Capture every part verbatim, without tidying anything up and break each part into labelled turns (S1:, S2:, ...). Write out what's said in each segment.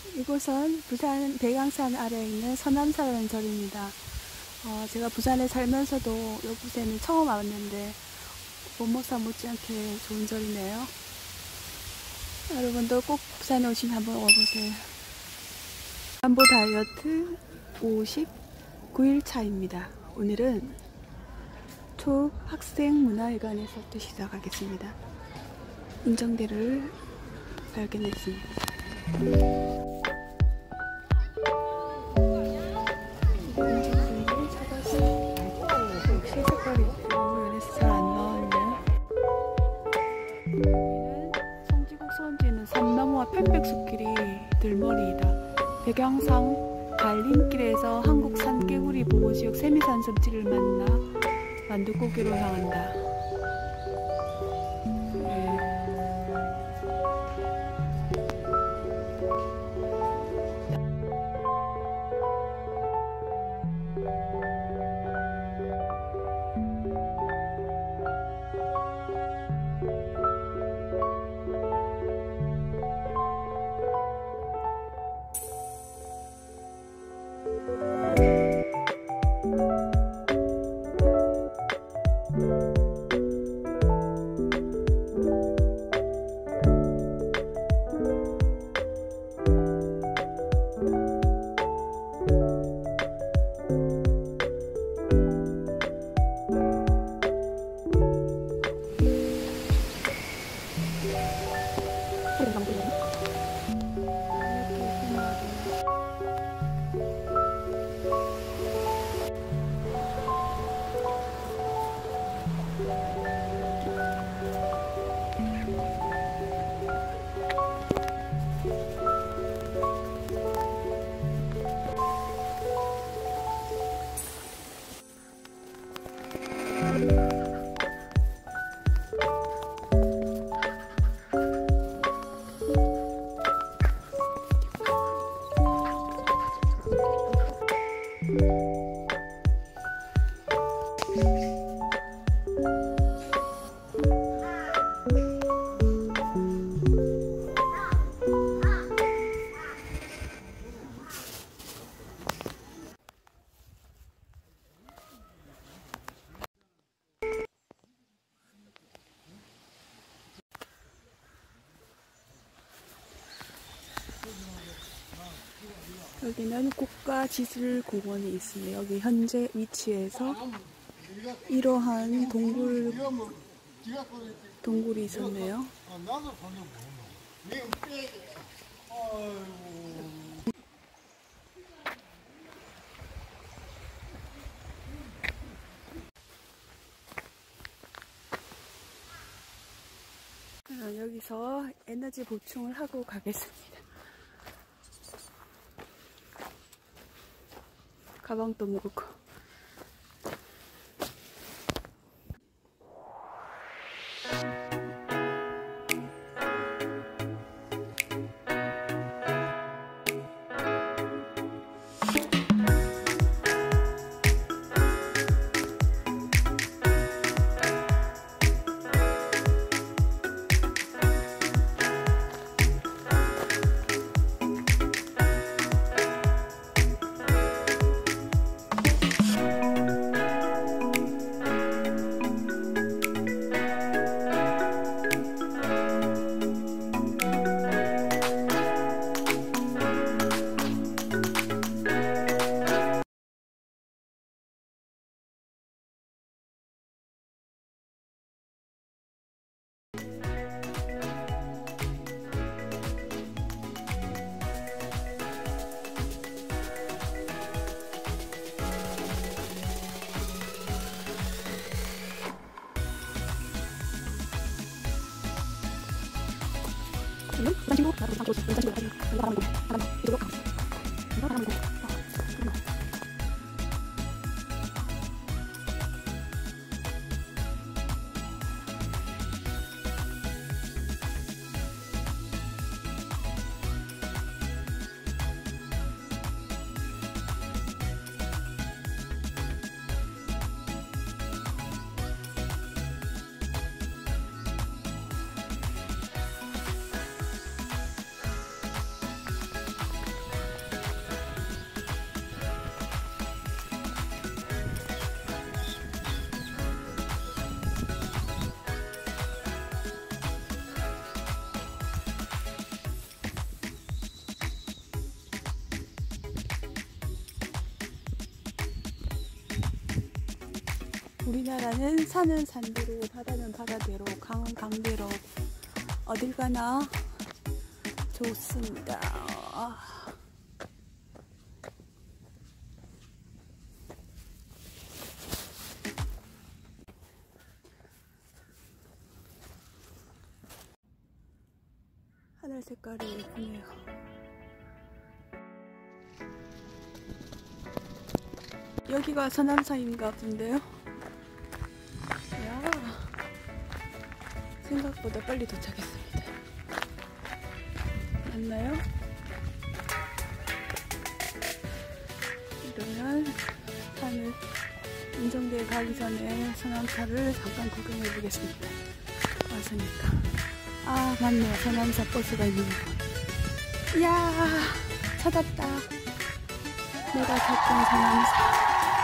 S1: 이곳은 부산 백양산 아래에 있는 서남사라는 절입니다. 어, 제가 부산에 살면서도 이곳에는 처음 왔는데 원목사 못지않게 좋은 절이네요. 여러분도 꼭 부산에 오시면 한번 와보세요. 안보 다이어트 오십구 일 차입니다. 오늘은 초학생문화회관에서부터 시작하겠습니다. 운정대를 발견했습니다. 운정대를 찾아서 역시 색깔이 너무 연해서 잘 안 나왔네요. 여기는 성지국 소원지는 삼나무와 편백숲길이 들머리이다. 백양상 갈림길에서 한국 산개구리 보호지역 세미산 섭지를 만나 만두고기로 향한다. 여기는 국가지질공원이 있습니다. 여기 현재 위치에서 이러한 동굴, 동굴이 있었네요. 여기서 에너지 보충을 하고 가겠습니다. 가방도 무겁고. 지금 부산 친구 나도 부산 친구 부산 친구 나가면 돼. 나가면 이쪽으로 가. 나가면 돼. 우리나라는 산은 산대로, 바다는 바다대로, 강은 강대로 어딜 가나 좋습니다. 아. 하늘 색깔이 예쁘네요. 여기가 서남사인가 본데요. 야, 생각보다 빨리 도착했습니다. 맞나요? 이러면 산을 인정대에 가기 전에 서남사를 잠깐 구경해 보겠습니다. 왔으니까. 아, 맞네요. 서남사 버스가 있는 거. 이야, 찾았다. 내가 찾던 서남사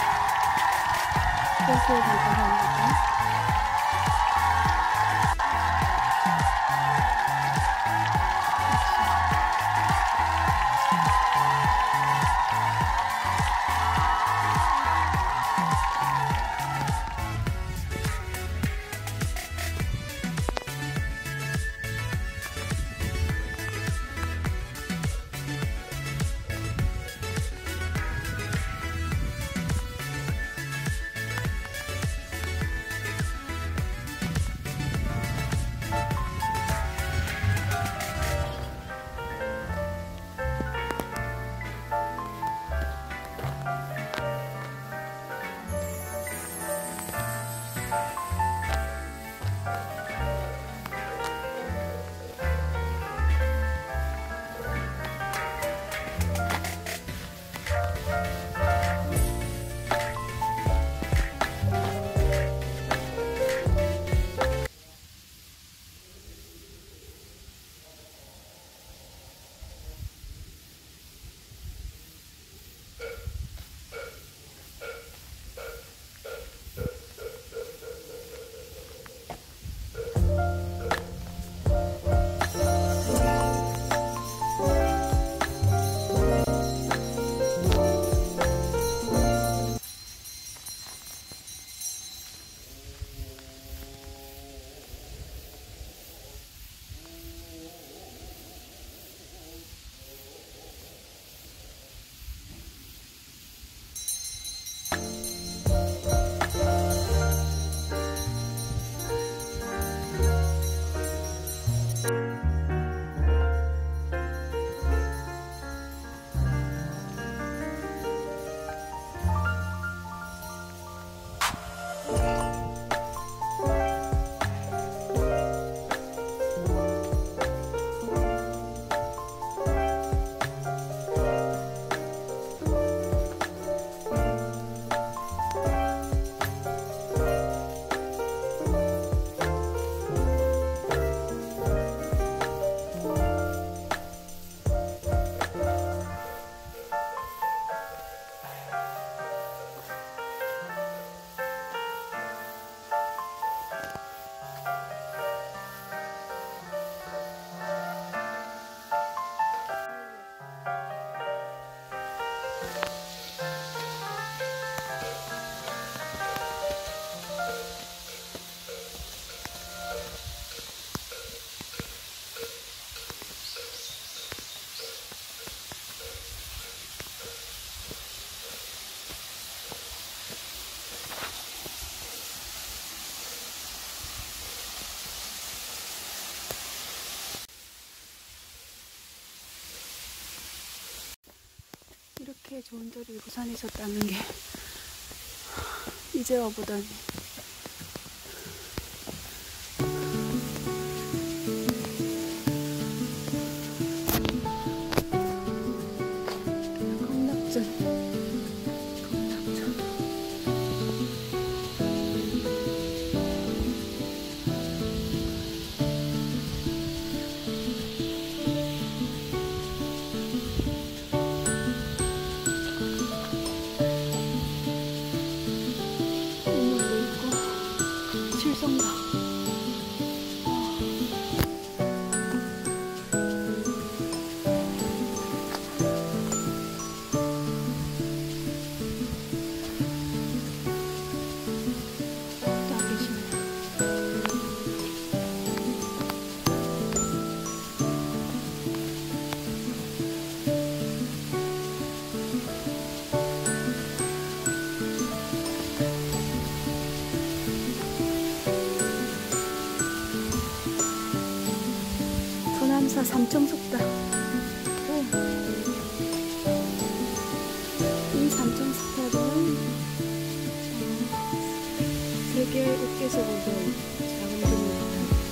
S1: 버스에 갈까 합니다. 이렇게 좋은 절이 부산에 있었다는 게 이제 와보다니. 강락전, 강락전. 금사 삼청석다. 이 삼청석탑은 세계 옥계석으로 작은 금입니다.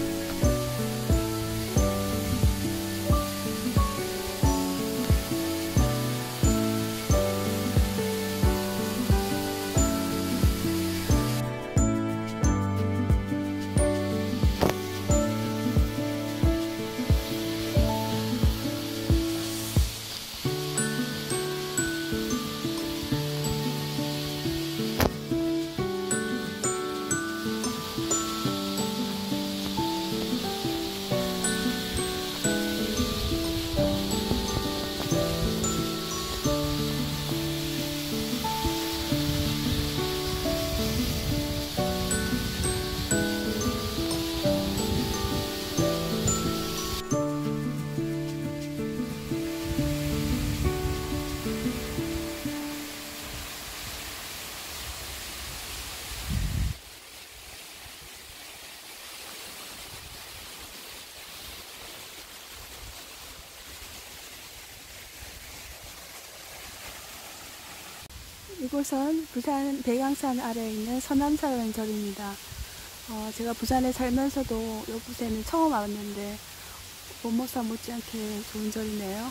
S1: 이곳은 부산 백양산 아래에 있는 서남사라는 절입니다. 어, 제가 부산에 살면서도 이곳에는 처음 왔는데 원목사 못지않게 좋은 절이네요.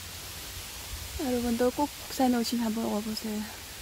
S1: 여러분도 꼭 부산에 오시면 한번 와보세요.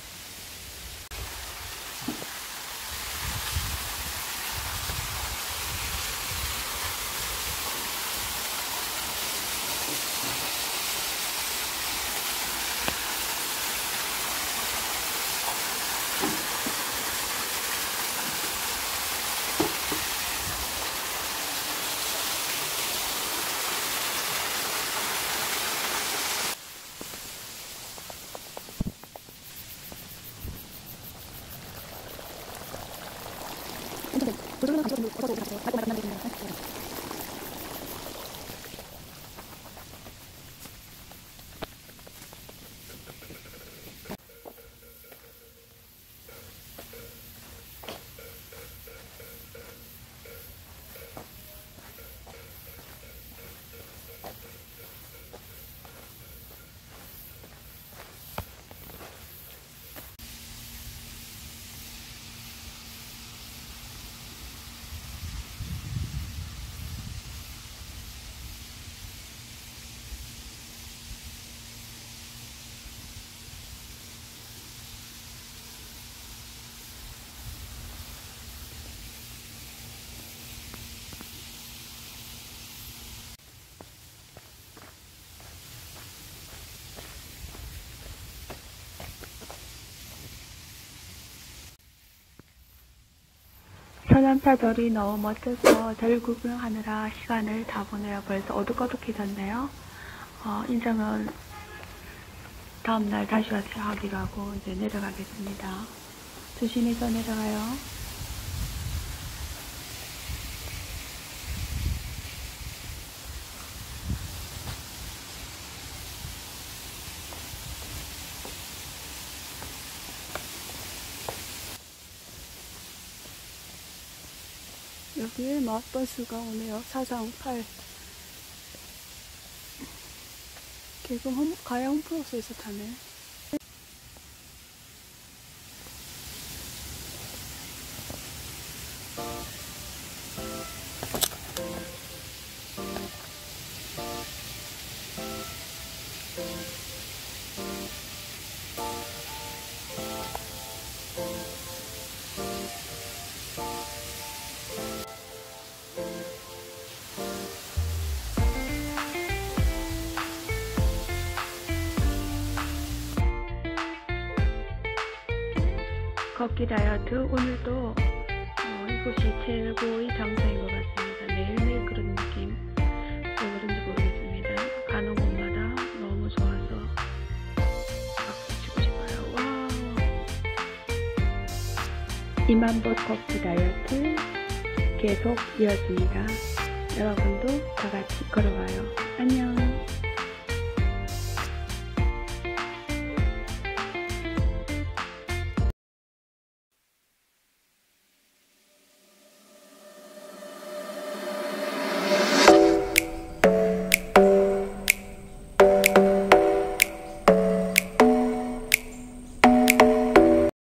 S1: 서남사절이 너무 멋져서 절 구경하느라 시간을 다 보내요. 벌써 어둑어둑해졌네요. 어, 인정은 다음날 다시 와서 하기로 하고 이제 내려가겠습니다. 조심해서 내려가요. 여기에 마을버스가 오네요. 사사팔. 개금 홈, 가야 홈플러스에서 타네. 걷기 다이어트 오늘도 어, 이곳이 최고의 장소인 것 같습니다. 매일매일 그런 느낌. 왜 그런지 모르겠습니다. 가는 곳마다 너무 좋아서 박수 치고 싶어요. 와우. 이만보 걷기 다이어트 계속 이어집니다. 여러분도 다 같이 걸어가요. 안녕.